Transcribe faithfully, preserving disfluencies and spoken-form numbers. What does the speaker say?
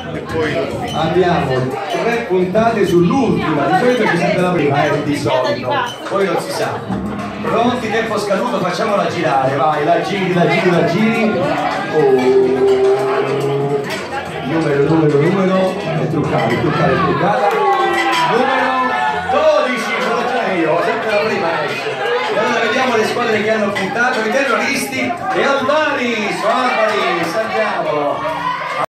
e poi abbiamo tre puntate sull'ultima, di solito ci sempre la prima, eh, di solito, poi non si sa. Pronti, tempo scaduto, facciamola girare, vai, la giri, la giri, la giri. Oh. Numero, numero, numero, è truccata, è truccata, è truccata. Numero dodici, sono già io, sempre la prima esce. E allora vediamo le squadre che hanno puntato, i terroristi e Albani, su Albani, salviamolo.